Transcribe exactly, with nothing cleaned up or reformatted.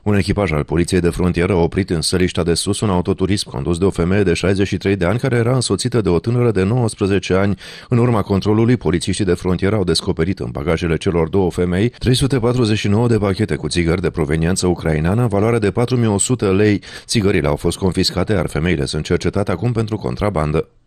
Un echipaj al Poliției de Frontieră a oprit în Săliștea de Sus un autoturism condus de o femeie de șaizeci și trei de ani care era însoțită de o tânără de nouăsprezece ani. În urma controlului, polițiștii de frontieră au descoperit în bagajele celor două femei trei sute patruzeci și nouă de pachete cu țigări de proveniență ucraineană în valoare de patru mii o sută lei. Țigările au fost confiscate, iar femeile sunt cercetate acum pentru contrabandă.